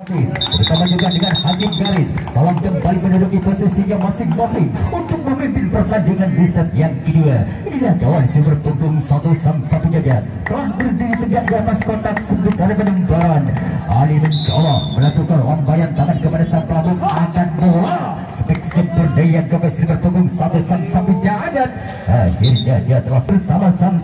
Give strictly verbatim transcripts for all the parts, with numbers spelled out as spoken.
bersama juga dengan Hakim Garis tolong kembali menduduki posisinya masing-masing untuk memimpin pertandingan di set yang kedua. Inilah kawan silver punggung satu sang sapu jagat telah berdiri tegak di atas kotak sempit dari penembaran. Ali mencoba melakukan lambaian tangan kepada sang pelabung akan bola spek sempurna yang ke silver punggung satu sang sapu jagat. Akhirnya dia telah bersama sang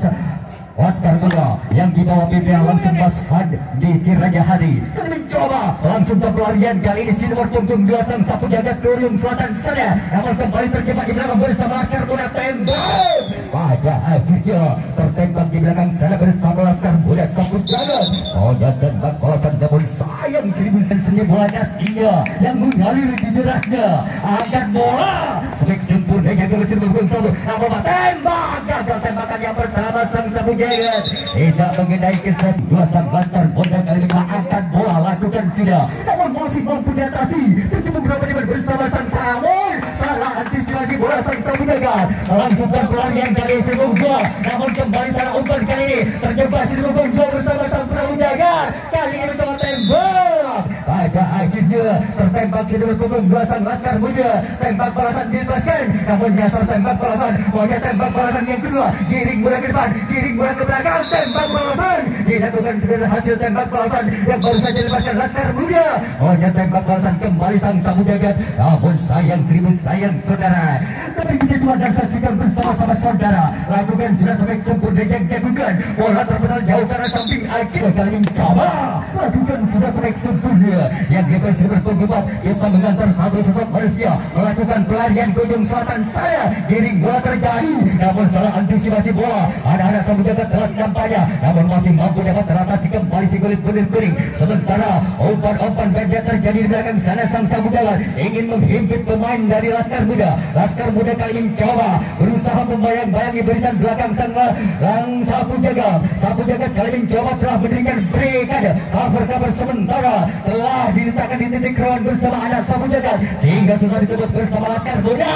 Laskar Muda yang dibawa pimpin langsung Mas Fad di si Raja Hadi kali mencoba langsung ke pelarian kali ini si nomor punggung dua sang sapu jagat Kuriung Selatan sana namun kembali terjebak di belakang bersama Laskar Muda tembak pada akhirnya tertembak di belakang sana bersama Laskar Muda sapu jagat. Oh ya tembak balasan namun sayang keribusan seni bola dia yang mengalir di derahnya akan bola spek sempurna yang ke si nomor punggung satu namun tembak gagal tembakan yang pertama sang sapu jagat tidak mengenai kesas dua sang Laskar Muda kali ini angkat bola lakukan sudah namun masih mampu diatasi terkepung berapa bersama sang Samun salah antisipasi bola sang sapu jagat langsungkan pelarian kali sebelum dua namun kembali salah umpan kali ini terjebak sebelum dua bersama sang sapu jagat kali ini mencoba tembak pada akhirnya tertembak sebelum punggung dua sang Laskar Muda tembak balasan dilepaskan namun nyasar tembak balasan maunya tembak balasan yang kedua giring bola ke depan giring bola ke belakang tembak balasan dilakukan segera hasil tembak balasan yang baru saja dilepaskan Laskar Muda maunya tembak balasan kembali sang sapu jagat namun sayang seribu sayang saudara tapi kita cuma dan saksikan bersama-sama saudara lakukan sudah sampai sempurna yang dilakukan bola terpental jauh ke arah samping akhirnya kali ini coba lakukan sudah sampai sempurna yang dilakukan sudah berpenggubat bisa mengantar satu sosok manusia melakukan pelarian ke ujung selatan sana giring bola terjadi namun salah antisipasi bola anak-anak sapu jagat telah nampaknya namun masih mampu dapat teratasi kembali si kulit kuning kuning sementara umpan-umpan benda terjadi di belakang sana sang sapu jagat ingin menghimpit pemain dari Laskar Muda. Laskar Muda kali ini mencoba berusaha membayang-bayangi barisan belakang sang lang sapu jagat sapu jagat kali ini mencoba telah mendirikan barikade cover-cover sementara telah diletakkan di titik rawan bersama anak sapu jagat sehingga susah ditebus bersama Laskar Muda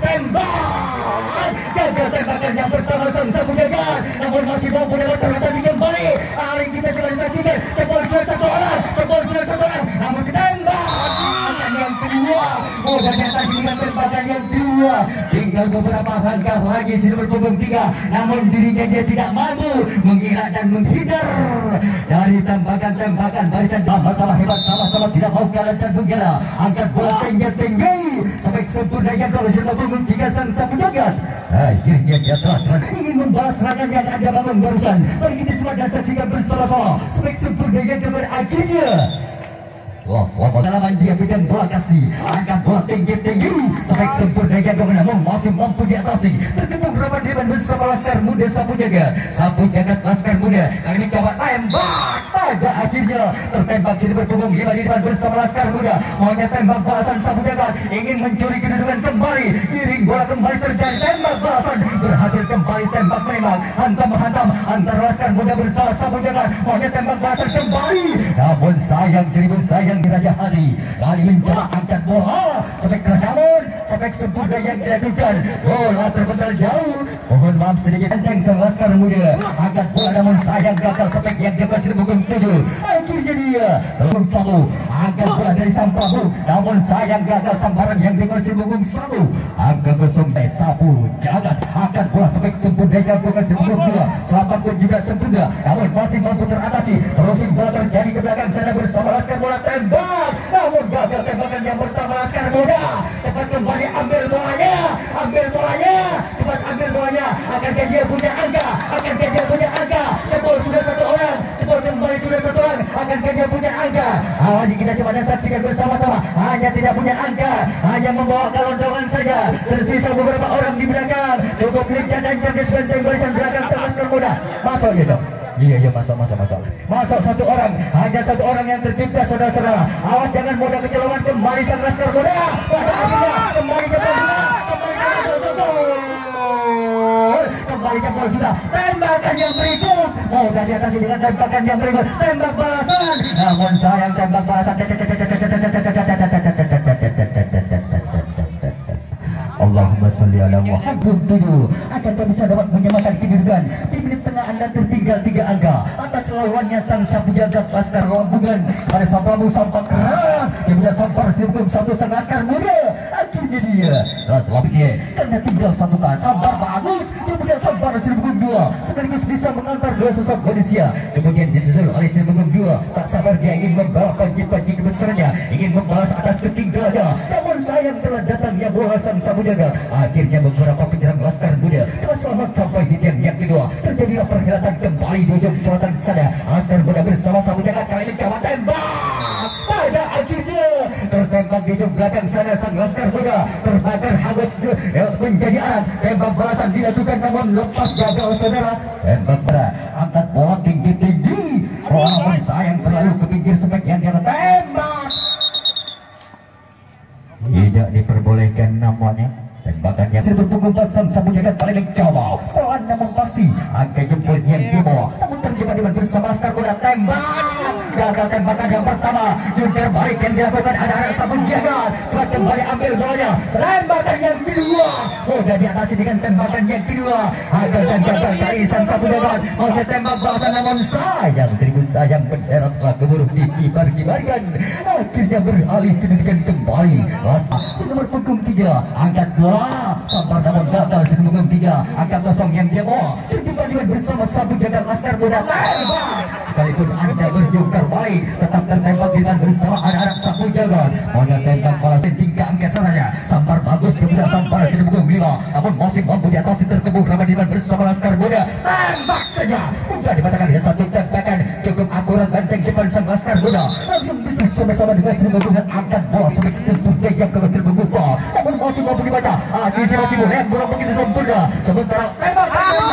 tembak gagal tembakan yang pertama sang sapu jagat namun masih mampu dapat teratasi kembali hari kita sudah saksikan tembak sudah satu orang tembak sudah satu orang namun tembakan yang kedua mudah diatasi dengan tembakan yang kedua tinggal beberapa langkah lagi si nomor punggung tiga namun dirinya dia tidak mampu mengelak dan menghindar dari tembakan-tembakan barisan sama-sama hebat sama-sama tidak mau kalah dan mengelak angkat bola tinggi-tinggi sampai sempurna yang kalau si nomor punggung tiga sang sapu jagat akhirnya dia telah ingin membalas serangan yang ada bangun barusan mari kita semua dan saksikan bersama-sama sampai sempurna yang akhirnya wah, selamat dalaman dia bidang bola kasih angkat bola tinggi-tinggi sampai sempurna yang namun masih mampu diatasi terkepung berapa depan bersama Laskar Muda sapu jagat sapu jagat Laskar Muda kali ini coba tembak pada akhirnya tertembak jadi berpunggung lima di depan bersama Laskar Muda maunya tembak balasan sapu jagat ingin mencuri kedudukan kembali giring bola kembali terjadi tembak balasan berhasil kembali tembak menembak hantam menghantam antara Laskar Muda bersama sapu jagat maunya tembak balasan kembali namun sayang seribu sayang di Raja Hadi kali mencoba angkat bola sampai ke namun sampai sempurna yang dilakukan bola terpental jauh mohon maaf sedikit enteng sang Laskar Muda angkat bola namun sayang gagal sampai yang dia kasih punggung tujuh akhirnya dia telur satu angkat bola dari sang Prabu namun sayang gagal sambaran yang dia kasih punggung satu angkat kosong sapu jagat angkat bola sampai sempurna yang dia kasih punggung dua selamat pun juga sempurna namun masih mampu teratasi terusing bola terjadi ke belakang sana bersama Laskar bola tembak namun gagal tembakan yang pertama Laskar Muda cepat kembali ambil bolanya ambil bolanya cepat ambil bolanya akankah dia punya angka akankah dia punya angka tembak sudah satu orang tembak kembali sudah satu orang akankah dia punya angka awasi kita coba dan saksikan bersama-sama hanya tidak punya angka hanya membawa kelontongan saja tersisa beberapa orang di belakang cukup lincah dan cerdas benteng barisan belakang sang Laskar Muda masuk gitu. Iya iya masuk masuk masuk masuk satu orang hanya satu orang yang tercipta saudara-saudara awas jangan mudah kecolongan kembali sang Laskar Muda pada akhirnya kembali jempol sudah kembali jempol kembali jempol sudah tembakan yang berikut mudah diatasi dengan tembakan yang berikut tembak balasan namun sayang tembak balasan Allahumma sholli ala Muhammad. Tujuh akankah bisa dapat menyamakan kedudukan di menit tengah anda tertinggal tiga angka atas lawannya sang sapu jagat Laskar Rombongan pada sampamu sampak keras yang sudah sampar sebelum satu sang Laskar Muda. Akhirnya dia selanjutnya karena tinggal satu kali sampar bagus yang sudah sampar sebelum dua sekaligus bisa mengantar dua sosok manusia. Kemudian disusul oleh sebelum dua tak sabar dia ingin membawa panji-panji kebesarannya, ingin membalas atas ketinggalannya. Namun sayang telah datangnya bola sang sapu jagat. Akhirnya beberapa penyerang Laskar Muda telah selamat sampai di tiang yang kedua. Terjadilah perhelatan kembali di ujung selatan sana. Laskar Muda bersama sapu jagat kali ini coba tembak. Pada akhirnya tertembak di ujung belakang sana sang Laskar Muda terbakar hangus menjadi arang. Tembak balasan dilakukan namun lepas gagal saudara. Tembak berat angkat bola tinggi-tinggi. Namun sayang terlalu ke pinggir sebagian dia tembak. Tidak diperbolehkan namanya. Tembakan yang sudah berpunggung sang sapu jagat paling mencoba pelan namun pasti angka jempol yang dibawa namun terjebak dengan bersama Laskar Muda. Tembak gagal tembakan yang pertama. Jungkir balik yang dilakukan anak-anak sapu jagat telah kembali ambil bolanya. Tembakan yang kedua mudah diatasi dengan tembakan yang kedua. Gagal dan gagal kali sang sapu jagat mau tembak balasan namun sayang seribu sayang bendera telah keburu dikibar-kibarkan. Akhirnya beralih kedudukan kembali. Nomor punggung tiga angkat dua sampar namun gagal di punggung tiga angka kosong yang dia bawa terjebak dengan bersama sapu jagat Laskar Muda. Tembak sekalipun anda berjungkar balik tetap tertembak dengan bersama anak-anak sapu jagat. Maunya tembak balasan tingkat angka saranya sampar bagus kemudian sampar di punggung lima namun masih mampu di atas terkebuk ramai dengan bersama Laskar Muda. Tembak saja mudah dikatakan dengan satu tembakan cukup akurat benteng depan sang Laskar Muda langsung bisa sama-sama dengan sebelum angkat bola sebagai sempurna yang kalau terbungkus bola namun masih mampu dibaca. Akhirnya masih boleh kurang begitu sempurna sementara tembak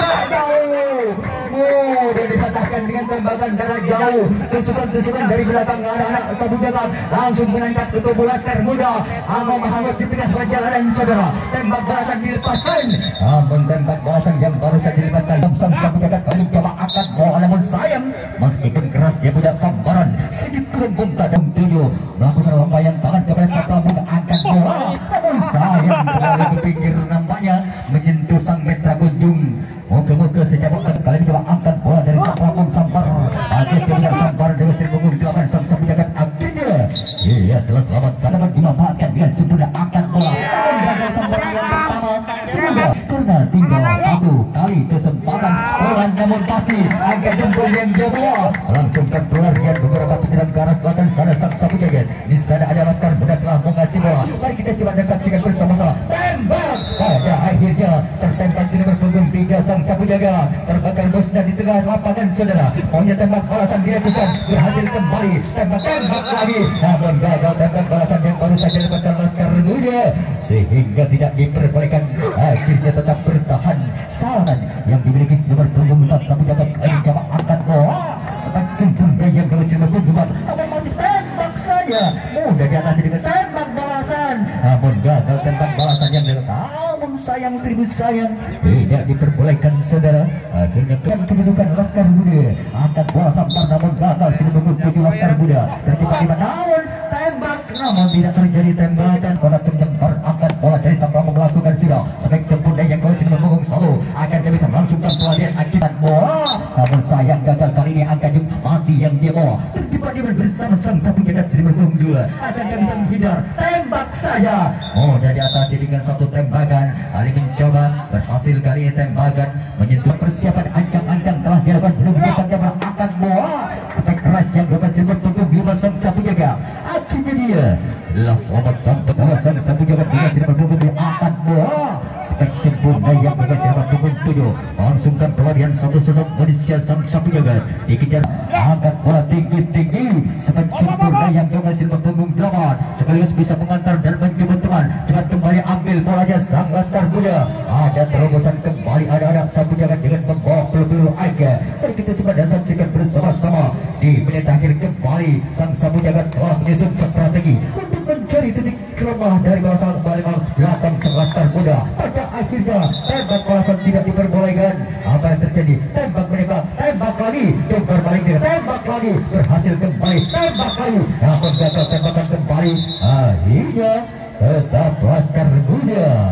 jauh. Oh, dia dikatakan dengan tembakan jarak jauh. Tusukan-tusukan dari belakang anak-anak sapu jagat langsung menangkap ke tubuh Laskar Muda. Amam hangus di tengah perjalanan saudara. Tembak balasan dilepaskan. Namun tembak balasan yang baru saja dilepaskan sang sapu jagat kali coba angkat bola namun sayang meskipun keras dia budak sambaran sedikit kurang bunta dan tujuh melakukan lambaian tangan kepada sang lambung angkat bola namun sayang terlalu ke pinggir nampaknya menyentuh sang metra kunjung. Moga-moga sejak kali ini coba angkat bola dari sang pelapon sampar. Akhirnya tidak sampar dengan seribu delapan sang sapu jagat. Akhirnya ia telah selamat dapat dimanfaatkan dengan sempurna angkat bola. Namun gagal samparan yang pertama sudah karena tinggal satu kali kesempatan bola namun pasti angka jempol yang dia bawa langsung terpelarian beberapa penyerang ke arah selatan sana sang sapu jagat. Di sana ada Laskar Muda telah mengasih bola. Mari kita simak dan saksikan bersama-sama. Tembak pada akhirnya tertembak sini berpunggung tiga sang sapu jagat terbakar musnah di tengah lapangan saudara. Maunya tembak balasan dilakukan berhasil kembali tembak tembak lagi namun gagal tembak balasan yang baru saja lepaskan Laskar Muda sehingga tidak diperbolehkan. Akhirnya tetap bertahan saran yang dimiliki nomor punggung empat sapu jagat kali coba angkat bola sebagai sempurna yang kalau cuma punggung empat namun masih tembak saja mudah diatasi dengan tembak balasan namun gagal tembak balasan yang dilakukan. Namun sayang seribu sayang tidak diperbolehkan saudara. Akhirnya kan kedudukan Laskar Muda angkat bola sampar namun gagal sini punggung tujuh Laskar Muda terjebak di namun tembak namun tidak terjadi tembakan. Bola menyempar angkat bola dari sampar melakukan sudah sebagai sempurna yang kalau sini punggung satu agar dia bisa melangsungkan pelarian akibat bola namun sayang gagal kali ini angka jump mati yang dia bawa terjebak dia bersama sang sapu jagat sini punggung dua agar dia bisa menghindar tembak saja mudah diatasi dengan satu tembakan. Ali mencoba berhasil kali ini tembakan menyentuh persiapan ancang-ancang telah dilakukan belum dilakukan berangkat bola spek keras yang dapat sebut punggung lima sang sapu jagat. Akhirnya dia telah selamat sampai sama sang sapu jagat dengan sebut punggung diangkat bola spek sempurna yang dapat sebut punggung tujuh melangsungkan pelarian satu-satu manusia sang sapu jagat dikejar angkat bola tinggi-tinggi spek sempurna yang dapat sebut punggung delapan sekaligus bisa mengantar dan menjemput teman cepat kembali ambil bolanya sang Laskar Muda. Ada terobosan kembali anak-anak sapu jagat dengan membawa peluru-peluru aja. Mari kita coba dan saksikan bersama-sama di menit akhir kembali sang sapu jagat telah menyusun strategi untuk mencari titik lemah dari balasan belakang sang Laskar Muda. Pada akhirnya tembak balasan tidak diperbolehkan. Apa yang terjadi? Tembak menembak, tembak lagi, jungkar balik dia, tembak lagi, berhasil kembali, tembak lagi, namun gagal tembakan kembali. Akhirnya tetap Laskar Muda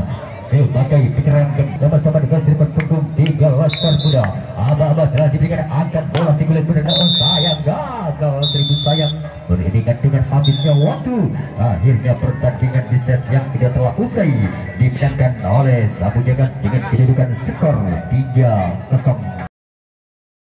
sebagai pikiran sama-sama dengan seribu punggung tiga Laskar Muda. Aba-aba telah diberikan angkat bola si kulit muda, namun sayang gagal seribu sayang. Beriringan dengan habisnya waktu, akhirnya pertandingan di set yang tidak telah usai dimenangkan oleh Sapu Jagat dengan kedudukan skor tiga kosong.